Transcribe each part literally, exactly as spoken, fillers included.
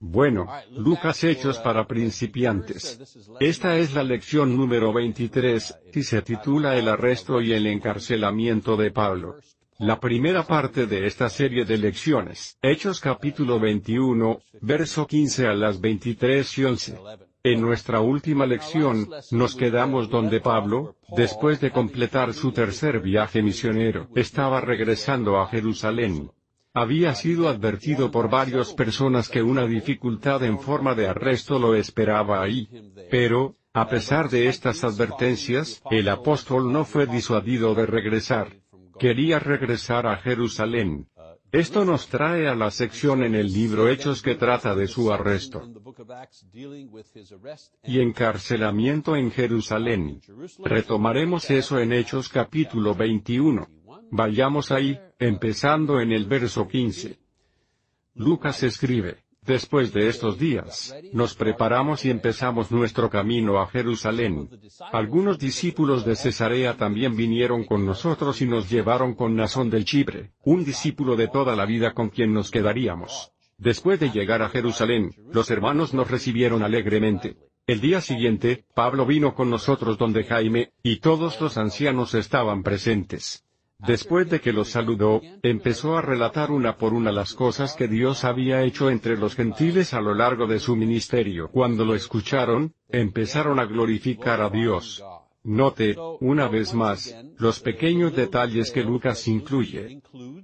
Bueno, Lucas Hechos para principiantes. Esta es la lección número veintitrés, y se titula El arresto y el encarcelamiento de Pablo. La primera parte de esta serie de lecciones, Hechos capítulo veintiuno, verso quince a las veintitrés y once. En nuestra última lección, nos quedamos donde Pablo, después de completar su tercer viaje misionero, estaba regresando a Jerusalén. Había sido advertido por varias personas que una dificultad en forma de arresto lo esperaba ahí. Pero, a pesar de estas advertencias, el apóstol no fue disuadido de regresar. Quería regresar a Jerusalén. Esto nos trae a la sección en el libro Hechos que trata de su arresto y encarcelamiento en Jerusalén. Retomaremos eso en Hechos capítulo veintiuno. Vayamos ahí, empezando en el verso quince. Lucas escribe: Después de estos días, nos preparamos y empezamos nuestro camino a Jerusalén. Algunos discípulos de Cesarea también vinieron con nosotros y nos llevaron con Nasón del Chipre, un discípulo de toda la vida con quien nos quedaríamos. Después de llegar a Jerusalén, los hermanos nos recibieron alegremente. El día siguiente, Pablo vino con nosotros donde Jaime, y todos los ancianos estaban presentes. Después de que los saludó, empezó a relatar una por una las cosas que Dios había hecho entre los gentiles a lo largo de su ministerio. Cuando lo escucharon, empezaron a glorificar a Dios. Note, una vez más, los pequeños detalles que Lucas incluye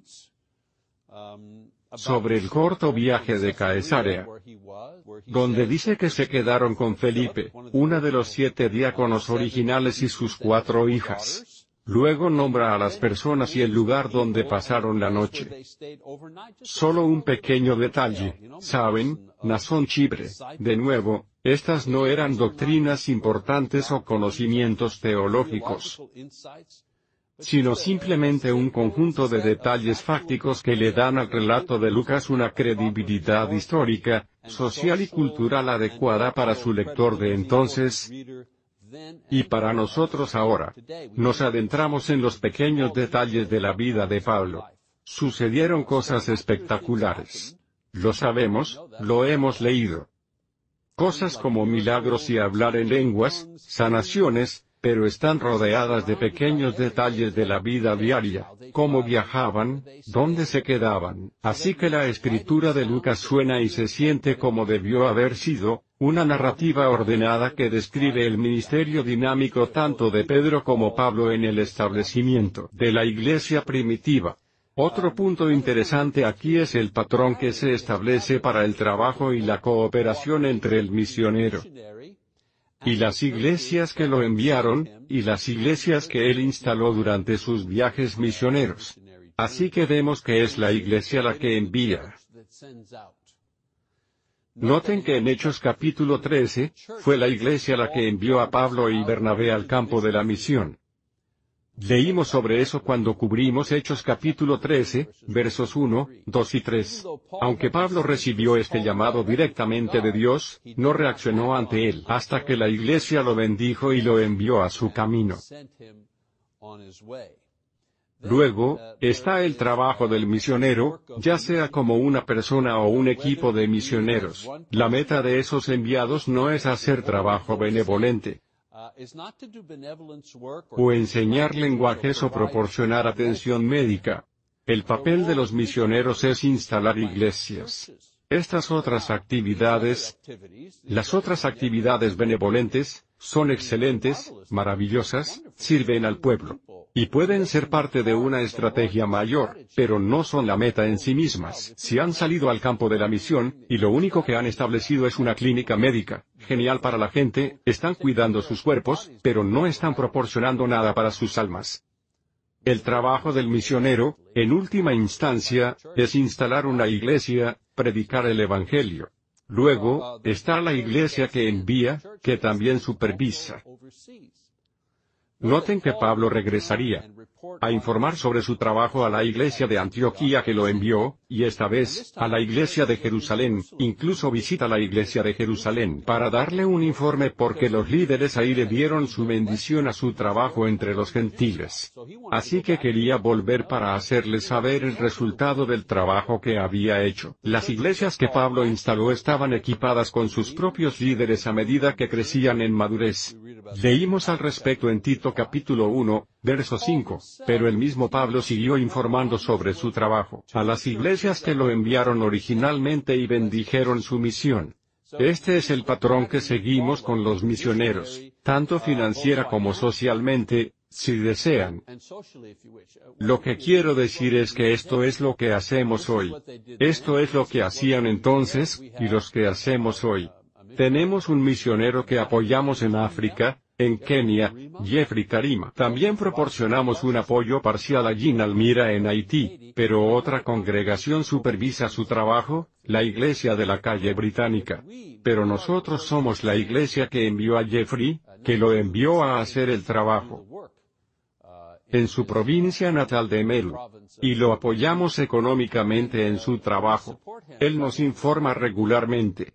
sobre el corto viaje de Caesarea, donde dice que se quedaron con Felipe, una de los siete diáconos originales y sus cuatro hijas. Luego nombra a las personas y el lugar donde pasaron la noche. Solo un pequeño detalle, ¿saben? Nasón Chipre. De nuevo, estas no eran doctrinas importantes o conocimientos teológicos, sino simplemente un conjunto de detalles fácticos que le dan al relato de Lucas una credibilidad histórica, social y cultural adecuada para su lector de entonces y para nosotros ahora. Nos adentramos en los pequeños detalles de la vida de Pablo. Sucedieron cosas espectaculares. Lo sabemos, lo hemos leído. Cosas como milagros y hablar en lenguas, sanaciones, pero están rodeadas de pequeños detalles de la vida diaria, cómo viajaban, dónde se quedaban. Así que la escritura de Lucas suena y se siente como debió haber sido, una narrativa ordenada que describe el ministerio dinámico tanto de Pedro como Pablo en el establecimiento de la iglesia primitiva. Otro punto interesante aquí es el patrón que se establece para el trabajo y la cooperación entre el misionero y las iglesias que lo enviaron, y las iglesias que él instaló durante sus viajes misioneros. Así que vemos que es la iglesia la que envía. Noten que en Hechos capítulo trece, fue la iglesia la que envió a Pablo y Bernabé al campo de la misión. Leímos sobre eso cuando cubrimos Hechos capítulo trece, versos uno, dos y tres. Aunque Pablo recibió este llamado directamente de Dios, no reaccionó ante él hasta que la iglesia lo bendijo y lo envió a su camino. Luego, está el trabajo del misionero, ya sea como una persona o un equipo de misioneros. La meta de esos enviados no es hacer trabajo benevolente, o enseñar lenguajes o proporcionar atención médica. El papel de los misioneros es instalar iglesias. Estas otras actividades, las otras actividades benevolentes, son excelentes, maravillosas, sirven al pueblo, y pueden ser parte de una estrategia mayor, pero no son la meta en sí mismas. Si han salido al campo de la misión, y lo único que han establecido es una clínica médica, genial para la gente, están cuidando sus cuerpos, pero no están proporcionando nada para sus almas. El trabajo del misionero, en última instancia, es instalar una iglesia, predicar el evangelio. Luego, está la iglesia que envía, que también supervisa. Noten que Pablo regresaría. a informar sobre su trabajo a la iglesia de Antioquía que lo envió, y esta vez, a la iglesia de Jerusalén, incluso visita la iglesia de Jerusalén para darle un informe porque los líderes ahí le dieron su bendición a su trabajo entre los gentiles. Así que quería volver para hacerles saber el resultado del trabajo que había hecho. Las iglesias que Pablo instaló estaban equipadas con sus propios líderes a medida que crecían en madurez. Leímos al respecto en Tito capítulo uno, verso cinco, pero el mismo Pablo siguió informando sobre su trabajo a las iglesias que lo enviaron originalmente y bendijeron su misión. Este es el patrón que seguimos con los misioneros, tanto financiera como socialmente, si desean. Lo que quiero decir es que esto es lo que hacemos hoy. Esto es lo que hacían entonces, y los que hacemos hoy. Tenemos un misionero que apoyamos en África, en Kenia, Jeffrey Karima. También proporcionamos un apoyo parcial a Jean Almira en Haití, pero otra congregación supervisa su trabajo, la iglesia de la calle británica. Pero nosotros somos la iglesia que envió a Jeffrey, que lo envió a hacer el trabajo en su provincia natal de Meru, y lo apoyamos económicamente en su trabajo. Él nos informa regularmente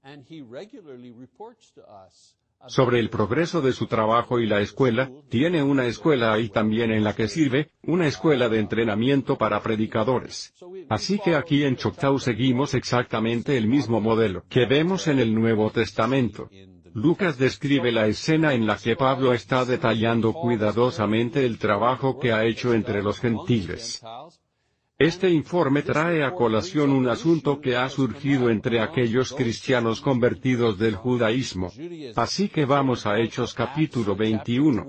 sobre el progreso de su trabajo y la escuela. Tiene una escuela ahí también en la que sirve, una escuela de entrenamiento para predicadores. Así que aquí en Choctaw seguimos exactamente el mismo modelo que vemos en el Nuevo Testamento. Lucas describe la escena en la que Pablo está detallando cuidadosamente el trabajo que ha hecho entre los gentiles. Este informe trae a colación un asunto que ha surgido entre aquellos cristianos convertidos del judaísmo. Así que vamos a Hechos capítulo veintiuno.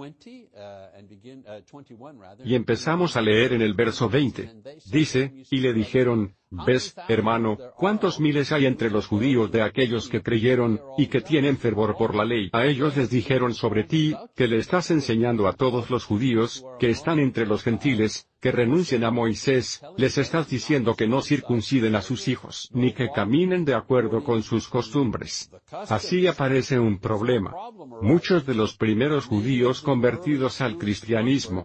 Y empezamos a leer en el verso veinte. Dice, y le dijeron, ¿ves, hermano, cuántos miles hay entre los judíos de aquellos que creyeron, y que tienen fervor por la ley? A ellos les dijeron sobre ti, que le estás enseñando a todos los judíos, que están entre los gentiles, que renuncien a Moisés, les estás diciendo que no circunciden a sus hijos, ni que caminen de acuerdo con sus costumbres. Así aparece un problema. Muchos de los primeros judíos convertidos al cristianismo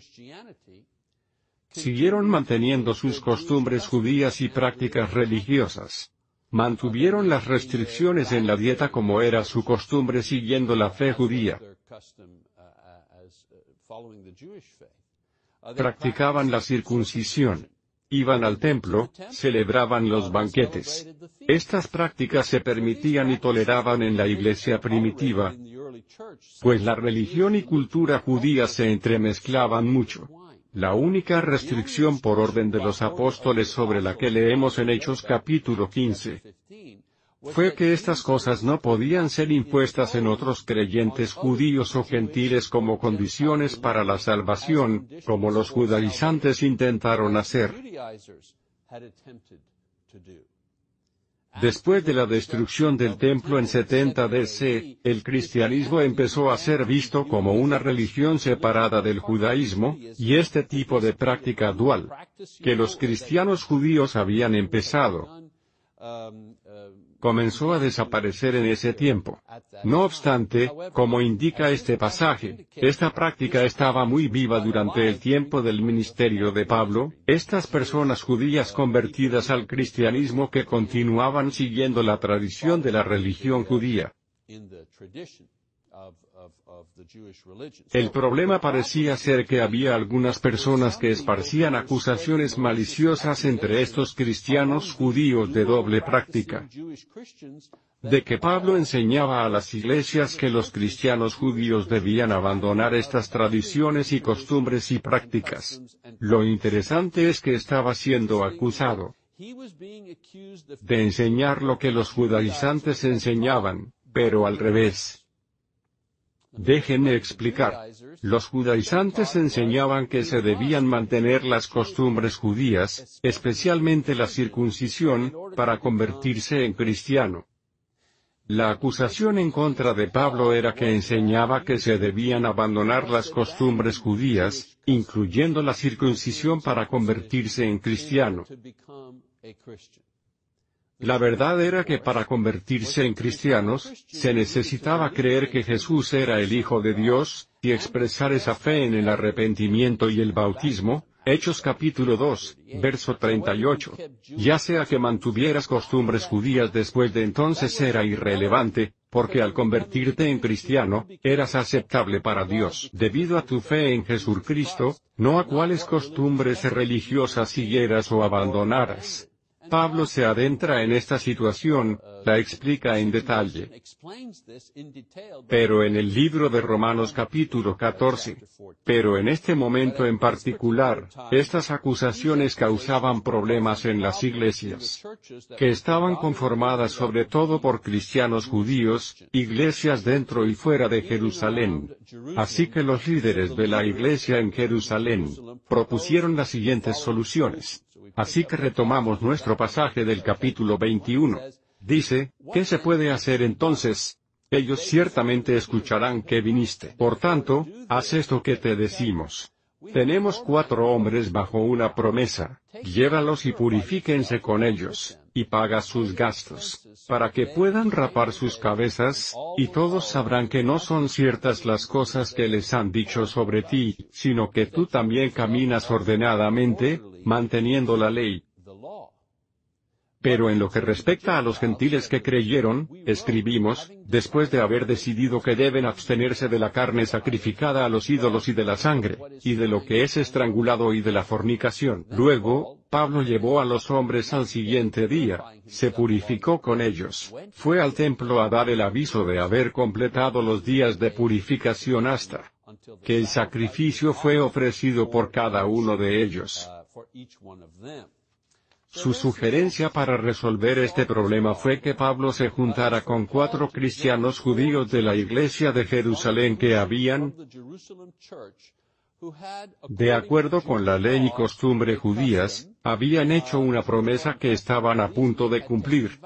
siguieron manteniendo sus costumbres judías y prácticas religiosas. Mantuvieron las restricciones en la dieta como era su costumbre siguiendo la fe judía. Practicaban la circuncisión. Iban al templo, celebraban los banquetes. Estas prácticas se permitían y toleraban en la iglesia primitiva, pues la religión y cultura judía se entremezclaban mucho. La única restricción por orden de los apóstoles sobre la que leemos en Hechos capítulo quince fue que estas cosas no podían ser impuestas en otros creyentes judíos o gentiles como condiciones para la salvación, como los judaizantes intentaron hacer. Después de la destrucción del templo en setenta D C, el cristianismo empezó a ser visto como una religión separada del judaísmo, y este tipo de práctica dual, que los cristianos judíos habían empezado, comenzó a desaparecer en ese tiempo. No obstante, como indica este pasaje, esta práctica estaba muy viva durante el tiempo del ministerio de Pablo. Estas personas judías convertidas al cristianismo que continuaban siguiendo la tradición de la religión judía. El problema parecía ser que había algunas personas que esparcían acusaciones maliciosas entre estos cristianos judíos de doble práctica, de que Pablo enseñaba a las iglesias que los cristianos judíos debían abandonar estas tradiciones y costumbres y prácticas. Lo interesante es que estaba siendo acusado de enseñar lo que los judaizantes enseñaban, pero al revés. Déjenme explicar. Los judaizantes enseñaban que se debían mantener las costumbres judías, especialmente la circuncisión, para convertirse en cristiano. La acusación en contra de Pablo era que enseñaba que se debían abandonar las costumbres judías, incluyendo la circuncisión para convertirse en cristiano. La verdad era que para convertirse en cristianos, se necesitaba creer que Jesús era el Hijo de Dios, y expresar esa fe en el arrepentimiento y el bautismo. Hechos capítulo dos, verso treinta y ocho. Ya sea que mantuvieras costumbres judías después de entonces era irrelevante, porque al convertirte en cristiano, eras aceptable para Dios debido a tu fe en Jesucristo, no a cuáles costumbres religiosas siguieras o abandonaras. Pablo se adentra en esta situación, la explica en detalle. Pero en el libro de Romanos capítulo catorce. Pero en este momento en particular, estas acusaciones causaban problemas en las iglesias, que estaban conformadas sobre todo por cristianos judíos, iglesias dentro y fuera de Jerusalén. Así que los líderes de la iglesia en Jerusalén propusieron las siguientes soluciones. Así que retomamos nuestro pasaje del capítulo veintiuno. Dice, ¿qué se puede hacer entonces? Ellos ciertamente escucharán que viniste. Por tanto, haz esto que te decimos. Tenemos cuatro hombres bajo una promesa, llévalos y purifíquense con ellos, y paga sus gastos, para que puedan rapar sus cabezas, y todos sabrán que no son ciertas las cosas que les han dicho sobre ti, sino que tú también caminas ordenadamente, manteniendo la ley. Pero en lo que respecta a los gentiles que creyeron, escribimos, después de haber decidido que deben abstenerse de la carne sacrificada a los ídolos y de la sangre, y de lo que es estrangulado y de la fornicación. Luego, Pablo llevó a los hombres al siguiente día, se purificó con ellos, fue al templo a dar el aviso de haber completado los días de purificación hasta que el sacrificio fue ofrecido por cada uno de ellos. Su sugerencia para resolver este problema fue que Pablo se juntara con cuatro cristianos judíos de la iglesia de Jerusalén que habían, de acuerdo con la ley y costumbre judías, habían hecho una promesa que estaban a punto de cumplir.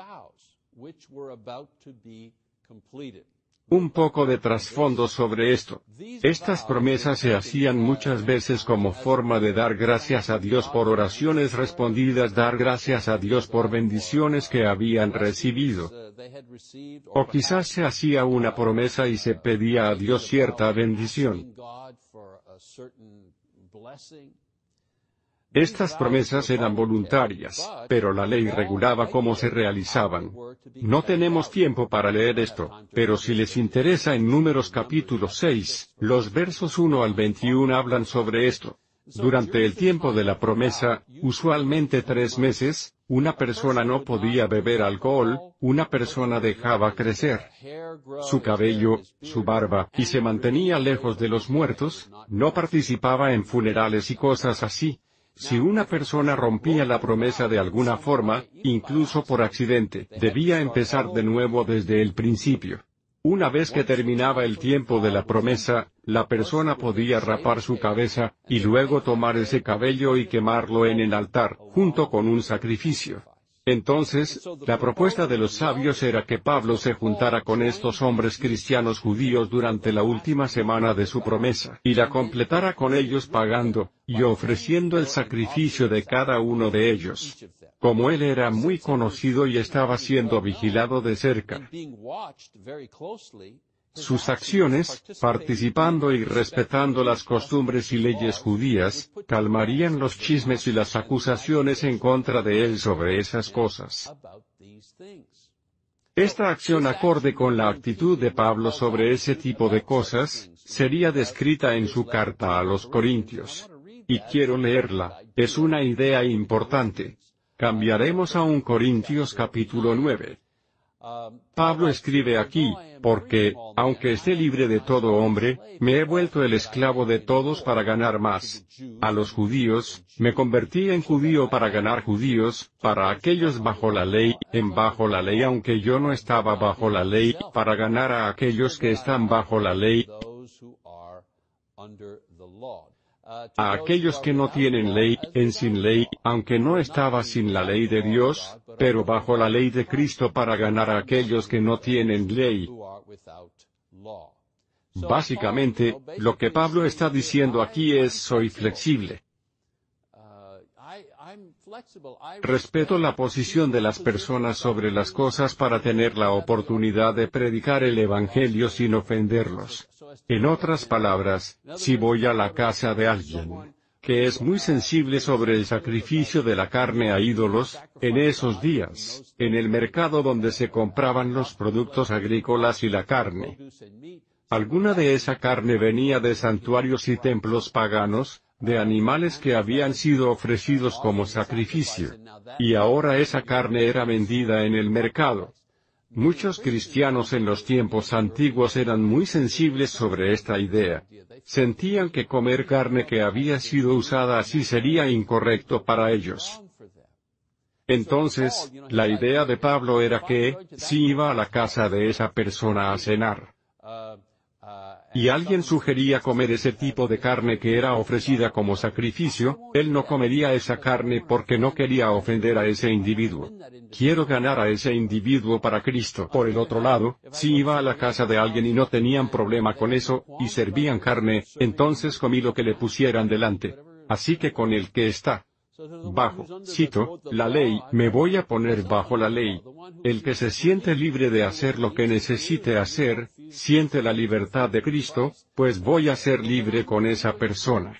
Un poco de trasfondo sobre esto. Estas promesas se hacían muchas veces como forma de dar gracias a Dios por oraciones respondidas, dar gracias a Dios por bendiciones que habían recibido. O quizás se hacía una promesa y se pedía a Dios cierta bendición. Estas promesas eran voluntarias, pero la ley regulaba cómo se realizaban. No tenemos tiempo para leer esto, pero si les interesa en Números capítulo seis, los versos uno al veintiuno hablan sobre esto. Durante el tiempo de la promesa, usualmente tres meses, una persona no podía beber alcohol, una persona dejaba crecer su cabello, su barba, y se mantenía lejos de los muertos, no participaba en funerales y cosas así. Si una persona rompía la promesa de alguna forma, incluso por accidente, debía empezar de nuevo desde el principio. Una vez que terminaba el tiempo de la promesa, la persona podía rapar su cabeza, y luego tomar ese cabello y quemarlo en el altar, junto con un sacrificio. Entonces, la propuesta de los sabios era que Pablo se juntara con estos hombres cristianos judíos durante la última semana de su promesa, y la completara con ellos pagando, y ofreciendo el sacrificio de cada uno de ellos. Como él era muy conocido y estaba siendo vigilado de cerca, sus acciones, participando y respetando las costumbres y leyes judías, calmarían los chismes y las acusaciones en contra de él sobre esas cosas. Esta acción acorde con la actitud de Pablo sobre ese tipo de cosas, sería descrita en su carta a los Corintios. Y quiero leerla, es una idea importante. Cambiaremos a un Corintios capítulo nueve. Pablo escribe aquí, porque, aunque esté libre de todo hombre, me he vuelto el esclavo de todos para ganar más. A los judíos, me convertí en judío para ganar judíos, para aquellos bajo la ley, en bajo la ley aunque yo no estaba bajo la ley, para ganar a aquellos que están bajo la ley, a aquellos que no tienen ley, en sin ley, aunque no estaba sin la ley de Dios, pero bajo la ley de Cristo para ganar a aquellos que no tienen ley. Básicamente, lo que Pablo está diciendo aquí es soy flexible. Respeto la posición de las personas sobre las cosas para tener la oportunidad de predicar el Evangelio sin ofenderlos. En otras palabras, si voy a la casa de alguien que es muy sensible sobre el sacrificio de la carne a ídolos, en esos días, en el mercado donde se compraban los productos agrícolas y la carne, alguna de esa carne venía de santuarios y templos paganos, de animales que habían sido ofrecidos como sacrificio. Y ahora esa carne era vendida en el mercado. Muchos cristianos en los tiempos antiguos eran muy sensibles sobre esta idea. Sentían que comer carne que había sido usada así sería incorrecto para ellos. Entonces, la idea de Pablo era que, si iba a la casa de esa persona a cenar, y alguien sugería comer ese tipo de carne que era ofrecida como sacrificio, él no comería esa carne porque no quería ofender a ese individuo. Quiero ganar a ese individuo para Cristo. Por el otro lado, si iba a la casa de alguien y no tenían problema con eso, y servían carne, entonces comí lo que le pusieran delante. Así que con el que está bajo, cito, la ley, me voy a poner bajo la ley. El que se siente libre de hacer lo que necesite hacer, siente la libertad de Cristo, pues voy a ser libre con esa persona.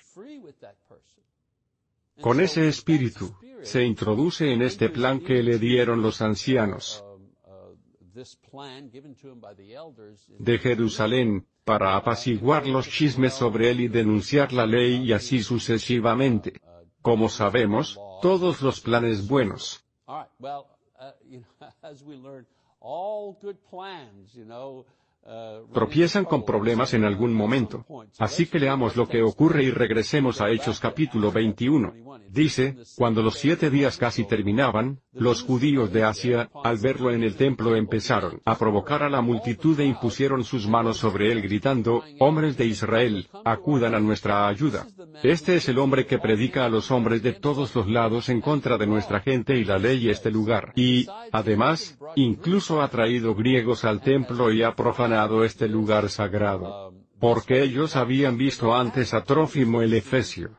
Con ese espíritu, se introduce en este plan que le dieron los ancianos de Jerusalén, para apaciguar los chismes sobre él y denunciar la ley y así sucesivamente. Como sabemos, todos los planes buenos tropiezan con problemas en algún momento. Así que leamos lo que ocurre y regresemos a Hechos capítulo veintiuno. Dice, cuando los siete días casi terminaban, los judíos de Asia, al verlo en el templo empezaron a provocar a la multitud e impusieron sus manos sobre él gritando, hombres de Israel, acudan a nuestra ayuda. Este es el hombre que predica a los hombres de todos los lados en contra de nuestra gente y la ley y este lugar. Y, además, incluso ha traído griegos al templo y ha profanado este lugar sagrado. Porque ellos habían visto antes a Trófimo el Efesio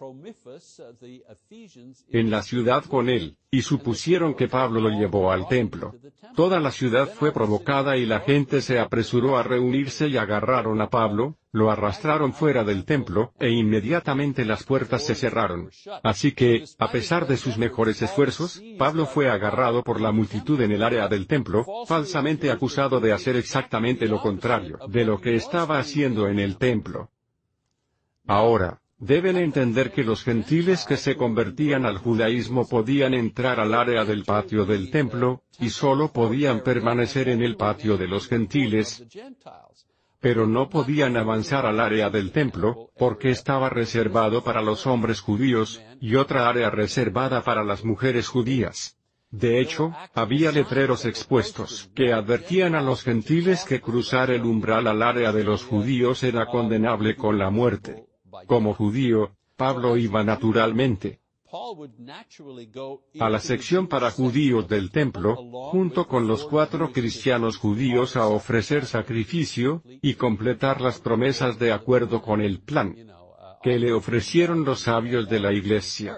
en la ciudad con él, y supusieron que Pablo lo llevó al templo. Toda la ciudad fue provocada y la gente se apresuró a reunirse y agarraron a Pablo, lo arrastraron fuera del templo, e inmediatamente las puertas se cerraron. Así que, a pesar de sus mejores esfuerzos, Pablo fue agarrado por la multitud en el área del templo, falsamente acusado de hacer exactamente lo contrario de lo que estaba haciendo en el templo. Ahora, deben entender que los gentiles que se convertían al judaísmo podían entrar al área del patio del templo, y solo podían permanecer en el patio de los gentiles, pero no podían avanzar al área del templo, porque estaba reservado para los hombres judíos, y otra área reservada para las mujeres judías. De hecho, había letreros expuestos que advertían a los gentiles que cruzar el umbral al área de los judíos era condenable con la muerte. Como judío, Pablo iba naturalmente a la sección para judíos del templo, junto con los cuatro cristianos judíos a ofrecer sacrificio, y completar las promesas de acuerdo con el plan que le ofrecieron los sabios de la iglesia.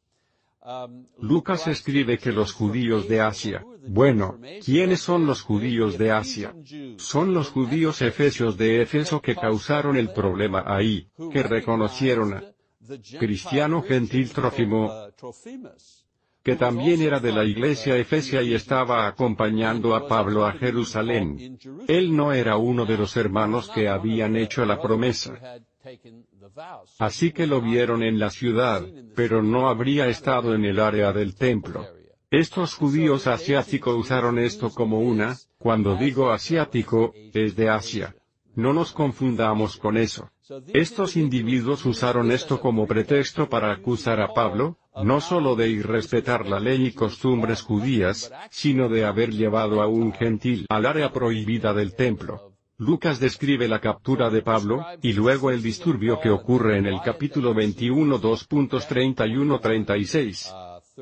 Lucas escribe que los judíos de Asia, bueno, ¿quiénes son los judíos de Asia? Son los judíos efesios de Éfeso que causaron el problema ahí, que reconocieron a cristiano gentil Trófimo, que también era de la iglesia efesia y estaba acompañando a Pablo a Jerusalén. Él no era uno de los hermanos que habían hecho la promesa. Así que lo vieron en la ciudad, pero no habría estado en el área del templo. Estos judíos asiáticos usaron esto como una, cuando digo asiático, es de Asia. No nos confundamos con eso. Estos individuos usaron esto como pretexto para acusar a Pablo, no solo de irrespetar la ley y costumbres judías, sino de haber llevado a un gentil al área prohibida del templo. Lucas describe la captura de Pablo, y luego el disturbio que ocurre en el capítulo veintiuno dos treinta y uno a treinta y seis.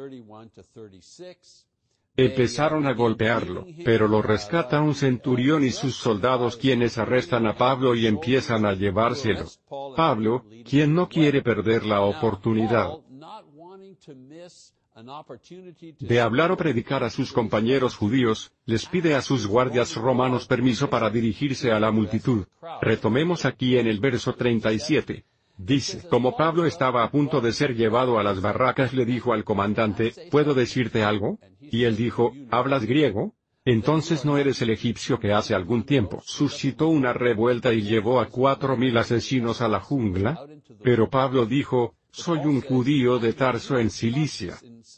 Empezaron a golpearlo, pero lo rescata un centurión y sus soldados quienes arrestan a Pablo y empiezan a llevárselo. Pablo, quien no quiere perder la oportunidad de hablar o predicar a sus compañeros judíos, les pide a sus guardias romanos permiso para dirigirse a la multitud. Retomemos aquí en el verso treinta y siete. Dice, como Pablo estaba a punto de ser llevado a las barracas, le dijo al comandante, ¿puedo decirte algo? Y él dijo, ¿hablas griego? Entonces no eres el egipcio que hace algún tiempo suscitó una revuelta y llevó a cuatro mil asesinos a la jungla. Pero Pablo dijo, soy un judío de Tarso en Cilicia,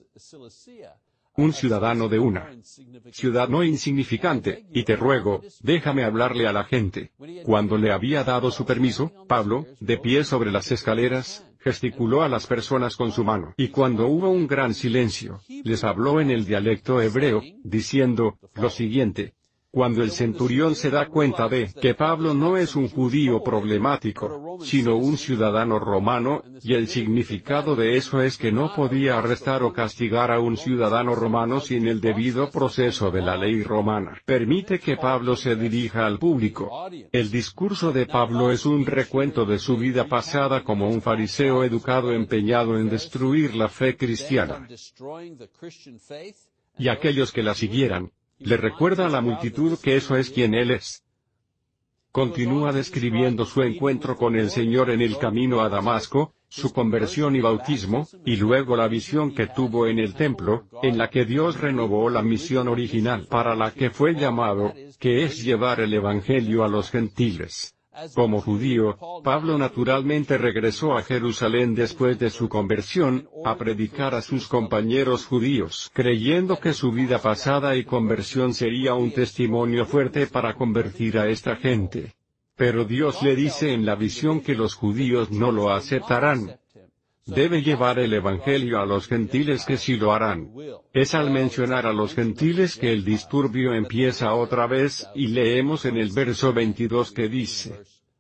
un ciudadano de una ciudad no insignificante, y te ruego, déjame hablarle a la gente. Cuando le había dado su permiso, Pablo, de pie sobre las escaleras, gesticuló a las personas con su mano. Y cuando hubo un gran silencio, les habló en el dialecto hebreo, diciendo, lo siguiente. Cuando el centurión se da cuenta de que Pablo no es un judío problemático, sino un ciudadano romano, y el significado de eso es que no podía arrestar o castigar a un ciudadano romano sin el debido proceso de la ley romana, permite que Pablo se dirija al público. El discurso de Pablo es un recuento de su vida pasada como un fariseo educado empeñado en destruir la fe cristiana. Y aquellos que la siguieran, le recuerda a la multitud que eso es quien él es. Continúa describiendo su encuentro con el Señor en el camino a Damasco, su conversión y bautismo, y luego la visión que tuvo en el templo, en la que Dios renovó la misión original para la que fue llamado, que es llevar el Evangelio a los gentiles. Como judío, Pablo naturalmente regresó a Jerusalén después de su conversión, a predicar a sus compañeros judíos, creyendo que su vida pasada y conversión sería un testimonio fuerte para convertir a esta gente. Pero Dios le dice en la visión que los judíos no lo aceptarán. Debe llevar el Evangelio a los gentiles que sí lo harán. Es al mencionar a los gentiles que el disturbio empieza otra vez, y leemos en el verso veintidós que dice,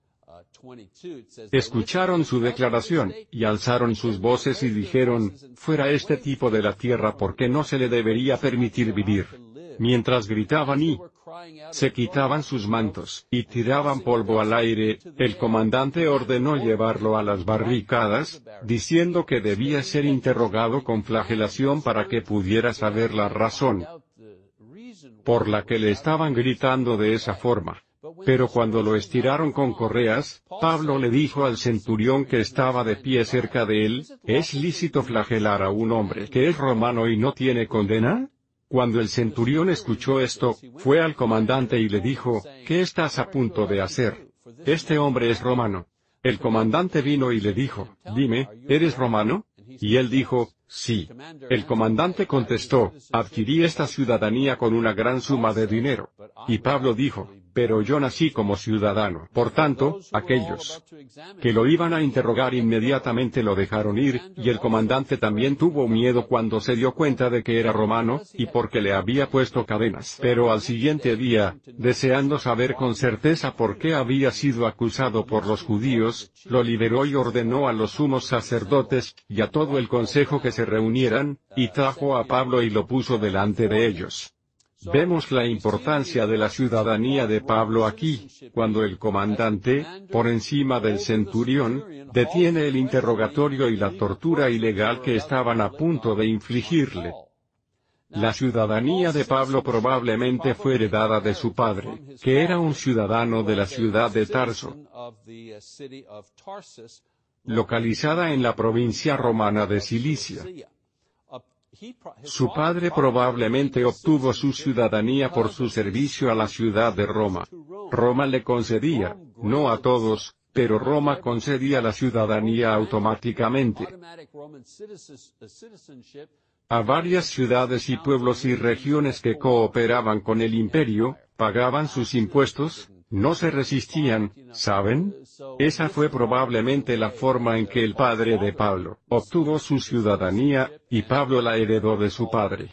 escucharon su declaración, y alzaron sus voces y dijeron, fuera este tipo de la tierra porque no se le debería permitir vivir. Mientras gritaban y se quitaban sus mantos, y tiraban polvo al aire, el comandante ordenó llevarlo a las barricadas, diciendo que debía ser interrogado con flagelación para que pudiera saber la razón por la que le estaban gritando de esa forma. Pero cuando lo estiraron con correas, Pablo le dijo al centurión que estaba de pie cerca de él, ¿es lícito flagelar a un hombre que es romano y no tiene condena? Cuando el centurión escuchó esto, fue al comandante y le dijo, ¿qué estás a punto de hacer? Este hombre es romano. El comandante vino y le dijo, dime, ¿eres romano? Y él dijo, sí. El comandante contestó, adquirí esta ciudadanía con una gran suma de dinero. Y Pablo dijo, pero yo nací como ciudadano. Por tanto, aquellos que lo iban a interrogar inmediatamente lo dejaron ir, y el comandante también tuvo miedo cuando se dio cuenta de que era romano, y porque le había puesto cadenas. Pero al siguiente día, deseando saber con certeza por qué había sido acusado por los judíos, lo liberó y ordenó a los sumos sacerdotes, y a todo el consejo que se reunieran, y trajo a Pablo y lo puso delante de ellos. Vemos la importancia de la ciudadanía de Pablo aquí, cuando el comandante, por encima del centurión, detiene el interrogatorio y la tortura ilegal que estaban a punto de infligirle. La ciudadanía de Pablo probablemente fue heredada de su padre, que era un ciudadano de la ciudad de Tarso, localizada en la provincia romana de Cilicia. Su padre probablemente obtuvo su ciudadanía por su servicio a la ciudad de Roma. Roma le concedía, no a todos, pero Roma concedía la ciudadanía automáticamente a varias ciudades y pueblos y regiones que cooperaban con el imperio, pagaban sus impuestos, no se resistían, ¿saben? Esa fue probablemente la forma en que el padre de Pablo obtuvo su ciudadanía, y Pablo la heredó de su padre.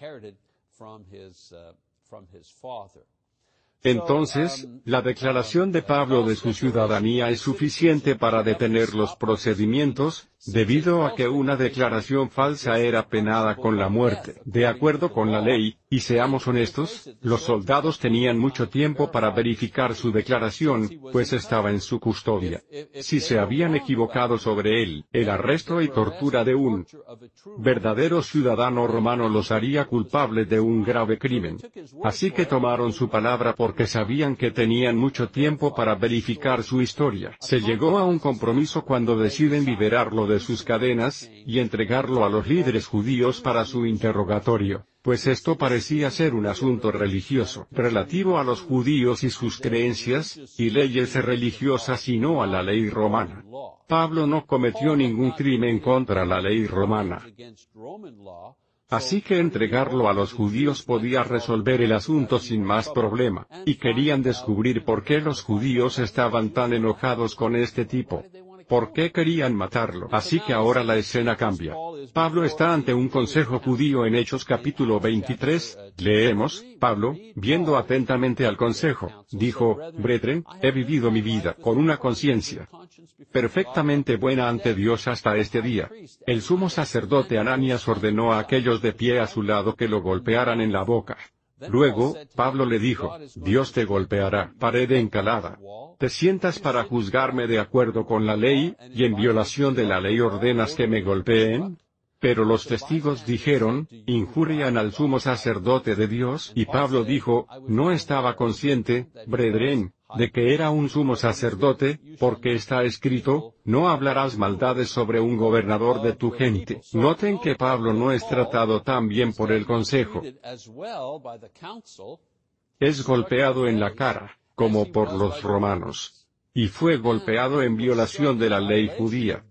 Entonces, la declaración de Pablo de su ciudadanía es suficiente para detener los procedimientos, debido a que una declaración falsa era penada con la muerte, de acuerdo con la ley, y seamos honestos, los soldados tenían mucho tiempo para verificar su declaración, pues estaba en su custodia. Si se habían equivocado sobre él, el arresto y tortura de un verdadero ciudadano romano los haría culpables de un grave crimen. Así que tomaron su palabra porque sabían que tenían mucho tiempo para verificar su historia. Se llegó a un compromiso cuando deciden liberarlo de sus cadenas, y entregarlo a los líderes judíos para su interrogatorio, pues esto parecía ser un asunto religioso, relativo a los judíos y sus creencias, y leyes religiosas y no a la ley romana. Pablo no cometió ningún crimen contra la ley romana. Así que entregarlo a los judíos podía resolver el asunto sin más problema, y querían descubrir por qué los judíos estaban tan enojados con este tipo. ¿Por qué querían matarlo? Así que ahora la escena cambia. Pablo está ante un consejo judío en Hechos capítulo veintitrés, leemos, Pablo, viendo atentamente al consejo, dijo, Brethren, he vivido mi vida con una conciencia perfectamente buena ante Dios hasta este día. El sumo sacerdote Ananías ordenó a aquellos de pie a su lado que lo golpearan en la boca. Luego, Pablo le dijo, Dios te golpeará, pared encalada. Te sientas para juzgarme de acuerdo con la ley, y en violación de la ley ordenas que me golpeen. Pero los testigos dijeron, injurian al sumo sacerdote de Dios, y Pablo dijo, no estaba consciente, brethren, de que era un sumo sacerdote, porque está escrito, no hablarás maldades sobre un gobernador de tu gente. Noten que Pablo no es tratado tan bien por el consejo. Es golpeado en la cara, como por los romanos. Y fue golpeado en violación de la ley judía.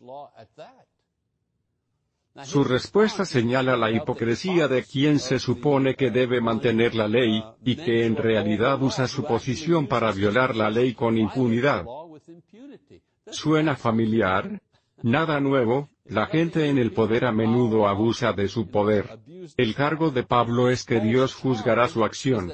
Su respuesta señala la hipocresía de quien se supone que debe mantener la ley, y que en realidad usa su posición para violar la ley con impunidad. ¿Suena familiar? Nada nuevo, la gente en el poder a menudo abusa de su poder. El cargo de Pablo es que Dios juzgará su acción.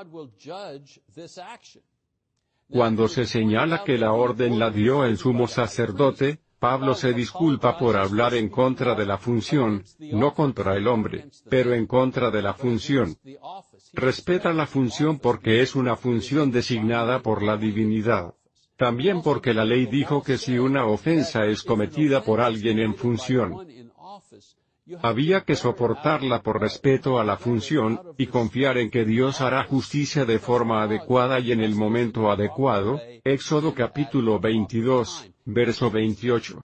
Cuando se señala que la orden la dio el sumo sacerdote, Pablo se disculpa por hablar en contra de la función, no contra el hombre, pero en contra de la función. Respeta la función porque es una función designada por la divinidad. También porque la ley dijo que si una ofensa es cometida por alguien en función, había que soportarla por respeto a la función, y confiar en que Dios hará justicia de forma adecuada y en el momento adecuado. Éxodo capítulo veintidós, verso veintiocho.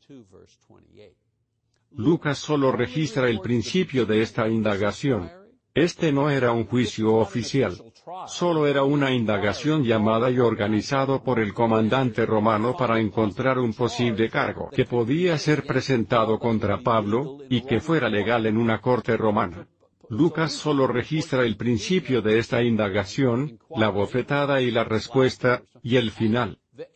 Lucas solo registra el principio de esta indagación. Este no era un juicio oficial. Solo era una indagación llamada y organizado por el comandante romano para encontrar un posible cargo que podía ser presentado contra Pablo, y que fuera legal en una corte romana. Lucas solo registra el principio de esta indagación, la bofetada y la respuesta, y el final.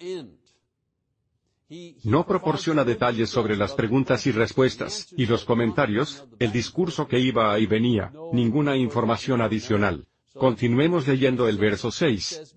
No proporciona detalles sobre las preguntas y respuestas, y los comentarios, el discurso que iba y venía, ninguna información adicional. Continuemos leyendo el verso seis.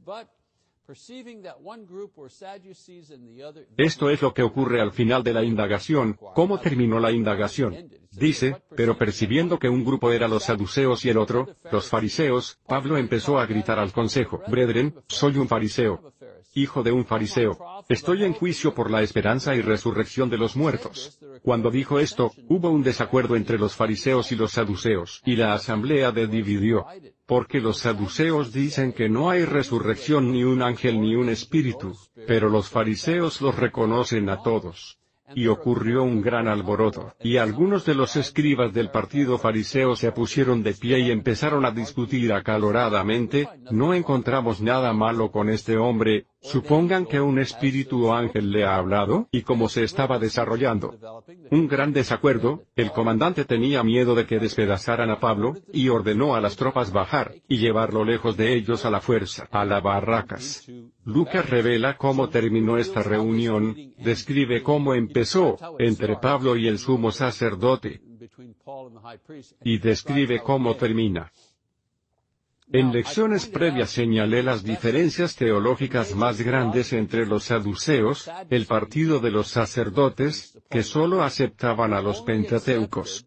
Esto es lo que ocurre al final de la indagación. ¿Cómo terminó la indagación? Dice, pero percibiendo que un grupo era los saduceos y el otro, los fariseos, Pablo empezó a gritar al consejo, Brethren, soy un fariseo, hijo de un fariseo. Estoy en juicio por la esperanza y resurrección de los muertos. Cuando dijo esto, hubo un desacuerdo entre los fariseos y los saduceos, y la asamblea se dividió. Porque los saduceos dicen que no hay resurrección ni un ángel ni un espíritu, pero los fariseos los reconocen a todos. Y ocurrió un gran alboroto, y algunos de los escribas del partido fariseo se pusieron de pie y empezaron a discutir acaloradamente, no encontramos nada malo con este hombre, supongan que un espíritu o ángel le ha hablado, y cómo se estaba desarrollando un gran desacuerdo, el comandante tenía miedo de que despedazaran a Pablo, y ordenó a las tropas bajar, y llevarlo lejos de ellos a la fuerza, a las barracas. Lucas revela cómo terminó esta reunión, describe cómo empezó, entre Pablo y el sumo sacerdote, y describe cómo termina. En lecciones previas señalé las diferencias teológicas más grandes entre los saduceos, el partido de los sacerdotes, que solo aceptaban a los pentateucos.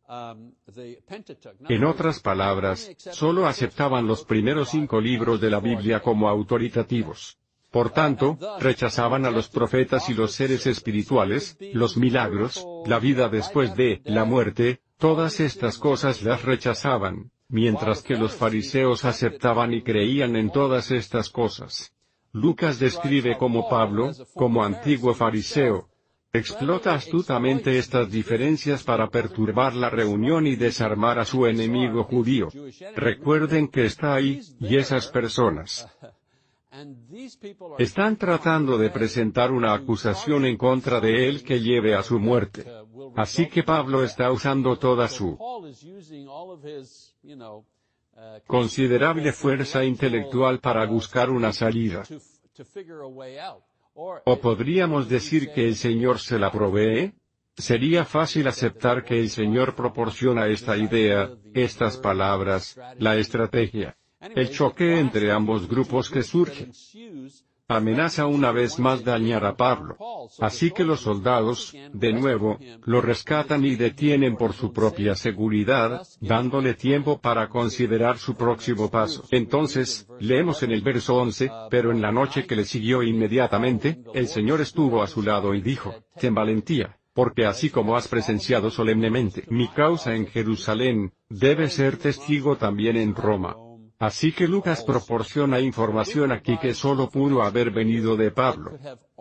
En otras palabras, solo aceptaban los primeros cinco libros de la Biblia como autoritativos. Por tanto, rechazaban a los profetas y los seres espirituales, los milagros, la vida después de la muerte, todas estas cosas las rechazaban, mientras que los fariseos aceptaban y creían en todas estas cosas. Lucas describe cómo Pablo, como antiguo fariseo, explota astutamente estas diferencias para perturbar la reunión y desarmar a su enemigo judío. Recuerden que está ahí, y esas personas están tratando de presentar una acusación en contra de él que lleve a su muerte. Así que Pablo está usando toda su considerable fuerza intelectual para buscar una salida. ¿O podríamos decir que el Señor se la provee? Sería fácil aceptar que el Señor proporciona esta idea, estas palabras, la estrategia. El choque entre ambos grupos que surge amenaza una vez más dañar a Pablo. Así que los soldados, de nuevo, lo rescatan y detienen por su propia seguridad, dándole tiempo para considerar su próximo paso. Entonces, leemos en el verso once, pero en la noche que le siguió inmediatamente, el Señor estuvo a su lado y dijo, ten valentía, porque así como has presenciado solemnemente mi causa en Jerusalén, debes ser testigo también en Roma. Así que Lucas proporciona información aquí que solo pudo haber venido de Pablo,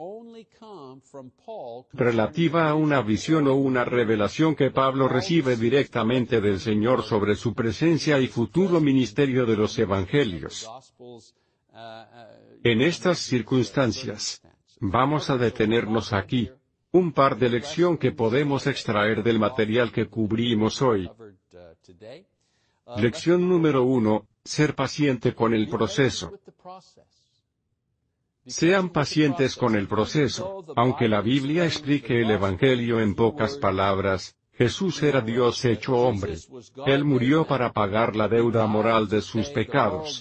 relativa a una visión o una revelación que Pablo recibe directamente del Señor sobre su presencia y futuro ministerio de los evangelios. En estas circunstancias, vamos a detenernos aquí. Un par de lección que podemos extraer del material que cubrimos hoy. Lección número uno, ser paciente con el proceso. Sean pacientes con el proceso. Aunque la Biblia explique el Evangelio en pocas palabras, Jesús era Dios hecho hombre. Él murió para pagar la deuda moral de sus pecados.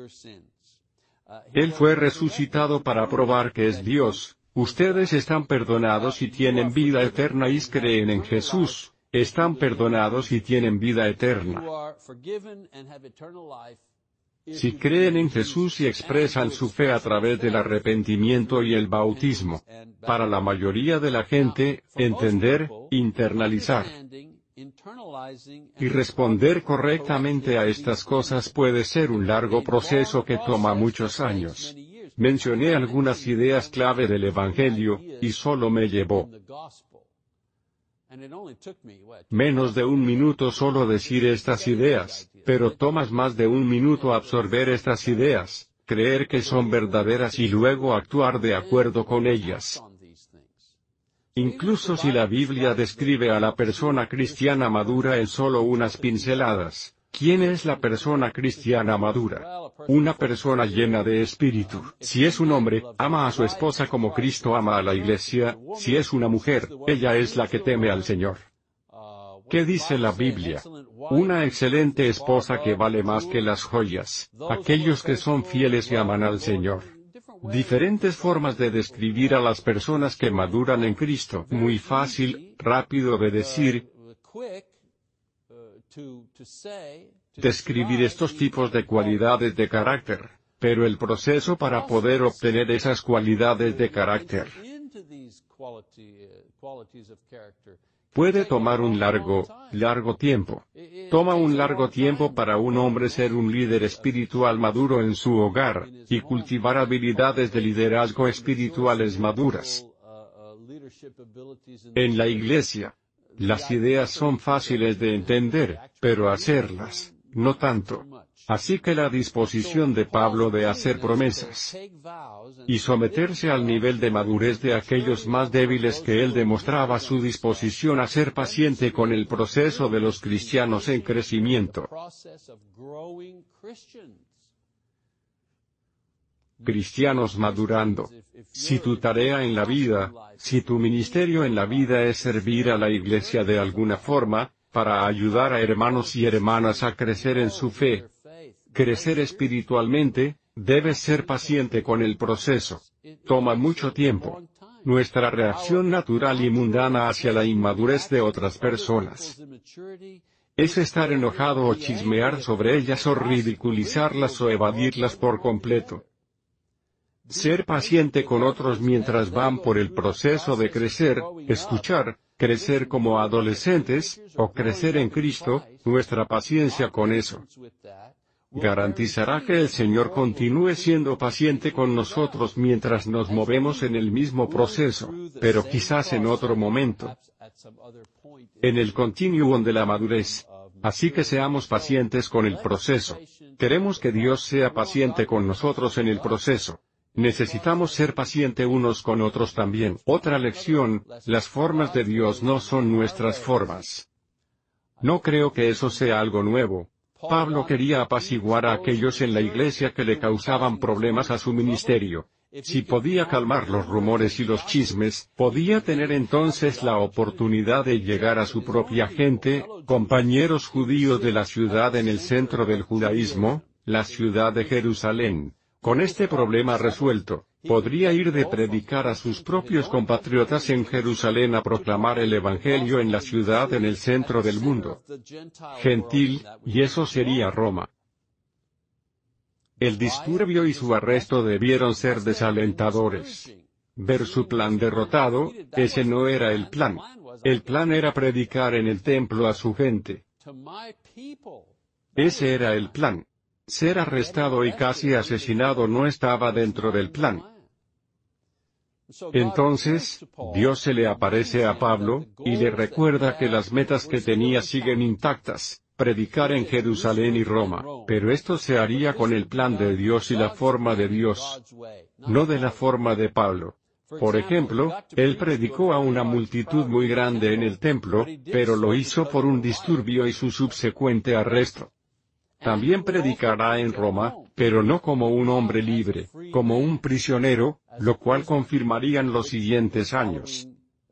Él fue resucitado para probar que es Dios. Ustedes están perdonados y tienen vida eterna y creen en Jesús. Están perdonados y tienen vida eterna. Si creen en Jesús y expresan su fe a través del arrepentimiento y el bautismo. Para la mayoría de la gente, entender, internalizar y responder correctamente a estas cosas puede ser un largo proceso que toma muchos años. Mencioné algunas ideas clave del Evangelio, y solo me llevó menos de un minuto solo decir estas ideas, pero tomas más de un minuto absorber estas ideas, creer que son verdaderas y luego actuar de acuerdo con ellas. Incluso si la Biblia describe a la persona cristiana madura en solo unas pinceladas, ¿quién es la persona cristiana madura? Una persona llena de espíritu. Si es un hombre, ama a su esposa como Cristo ama a la iglesia. Si es una mujer, ella es la que teme al Señor. ¿Qué dice la Biblia? Una excelente esposa que vale más que las joyas. Aquellos que son fieles y aman al Señor. Diferentes formas de describir a las personas que maduran en Cristo. Muy fácil, rápido de decir. Describir estos tipos de cualidades de carácter, pero el proceso para poder obtener esas cualidades de carácter puede tomar un largo, largo tiempo. Toma un largo tiempo para un hombre ser un líder espiritual maduro en su hogar, y cultivar habilidades de liderazgo espirituales maduras. En la iglesia, las ideas son fáciles de entender, pero hacerlas, no tanto. Así que la disposición de Pablo de hacer promesas y someterse al nivel de madurez de aquellos más débiles que él demostraba su disposición a ser paciente con el proceso de los cristianos en crecimiento. Cristianos madurando. Si tu tarea en la vida, si tu ministerio en la vida es servir a la iglesia de alguna forma, para ayudar a hermanos y hermanas a crecer en su fe, Crecer espiritualmente, debes ser paciente con el proceso. Toma mucho tiempo. Nuestra reacción natural y mundana hacia la inmadurez de otras personas es estar enojado o chismear sobre ellas o ridiculizarlas o evadirlas por completo. Ser paciente con otros mientras van por el proceso de crecer, escuchar, crecer como adolescentes, o crecer en Cristo, nuestra paciencia con eso garantizará que el Señor continúe siendo paciente con nosotros mientras nos movemos en el mismo proceso, pero quizás en otro momento, en el continuum de la madurez. Así que seamos pacientes con el proceso. Queremos que Dios sea paciente con nosotros en el proceso. Necesitamos ser pacientes unos con otros también. Otra lección: las formas de Dios no son nuestras formas. No creo que eso sea algo nuevo. Pablo quería apaciguar a aquellos en la iglesia que le causaban problemas a su ministerio. Si podía calmar los rumores y los chismes, podía tener entonces la oportunidad de llegar a su propia gente, compañeros judíos de la ciudad en el centro del judaísmo, la ciudad de Jerusalén. Con este problema resuelto, podría ir de predicar a sus propios compatriotas en Jerusalén a proclamar el Evangelio en la ciudad en el centro del mundo gentil, y eso sería Roma. El disturbio y su arresto debieron ser desalentadores. Ver su plan derrotado, ese no era el plan. El plan era predicar en el templo a su gente. Ese era el plan. Ser arrestado y casi asesinado no estaba dentro del plan. Entonces, Dios se le aparece a Pablo, y le recuerda que las metas que tenía siguen intactas: predicar en Jerusalén y Roma, pero esto se haría con el plan de Dios y la forma de Dios, no de la forma de Pablo. Por ejemplo, él predicó a una multitud muy grande en el templo, pero lo hizo por un disturbio y su subsecuente arresto. También predicará en Roma, pero no como un hombre libre, como un prisionero, lo cual confirmarían los siguientes años.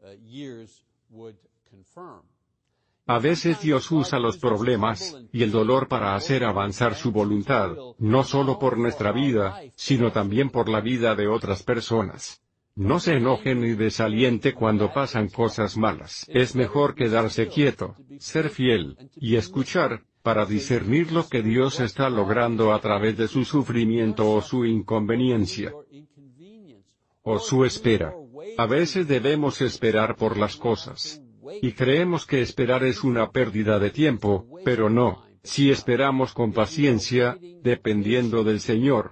A veces Dios usa los problemas y el dolor para hacer avanzar su voluntad, no solo por nuestra vida, sino también por la vida de otras personas. No se enoje ni desaliente cuando pasan cosas malas. Es mejor quedarse quieto, ser fiel, y escuchar, para discernir lo que Dios está logrando a través de su sufrimiento o su inconveniencia, o su espera. A veces debemos esperar por las cosas. Y creemos que esperar es una pérdida de tiempo, pero no. Si esperamos con paciencia, dependiendo del Señor,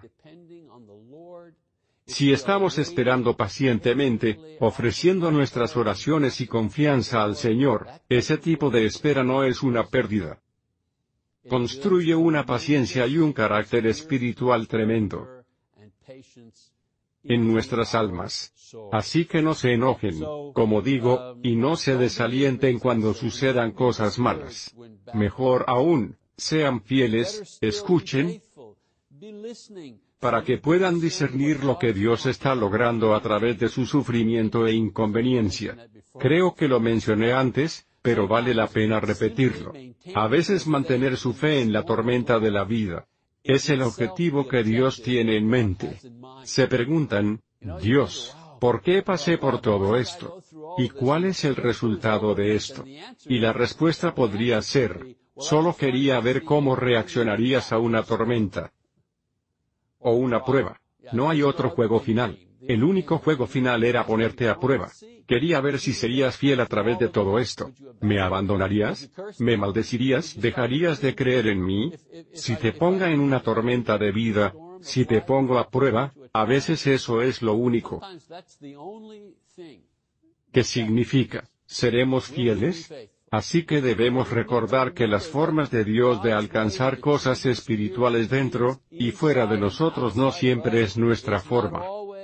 si estamos esperando pacientemente, ofreciendo nuestras oraciones y confianza al Señor, ese tipo de espera no es una pérdida. Construye una paciencia y un carácter espiritual tremendo en nuestras almas. Así que no se enojen, como digo, y no se desalienten cuando sucedan cosas malas. Mejor aún, sean fieles, escuchen, para que puedan discernir lo que Dios está logrando a través de su sufrimiento e inconveniencia. Creo que lo mencioné antes, pero vale la pena repetirlo. A veces mantener su fe en la tormenta de la vida es el objetivo que Dios tiene en mente. Se preguntan: Dios, ¿por qué pasé por todo esto? ¿Y cuál es el resultado de esto? Y la respuesta podría ser: solo quería ver cómo reaccionarías a una tormenta o una prueba. No hay otro juego final. El único juego final era ponerte a prueba. Quería ver si serías fiel a través de todo esto. ¿Me abandonarías? ¿Me maldecirías? ¿Dejarías de creer en mí? Si te ponga en una tormenta de vida, si te pongo a prueba, a veces eso es lo único que significa: ¿seremos fieles? Así que debemos recordar que las formas de Dios de alcanzar cosas espirituales dentro y fuera de nosotros no siempre es nuestra forma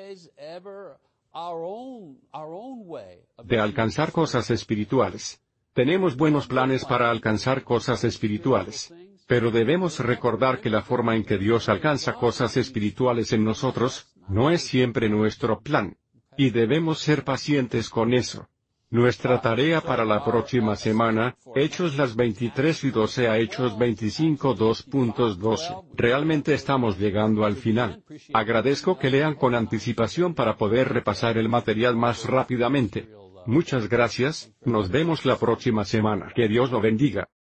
de alcanzar cosas espirituales. Tenemos buenos planes para alcanzar cosas espirituales, pero debemos recordar que la forma en que Dios alcanza cosas espirituales en nosotros no es siempre nuestro plan, y debemos ser pacientes con eso. Nuestra tarea para la próxima semana, Hechos las veintitrés y doce a Hechos veinticinco dos punto doce. Realmente estamos llegando al final. Agradezco que lean con anticipación para poder repasar el material más rápidamente. Muchas gracias, nos vemos la próxima semana. Que Dios lo bendiga.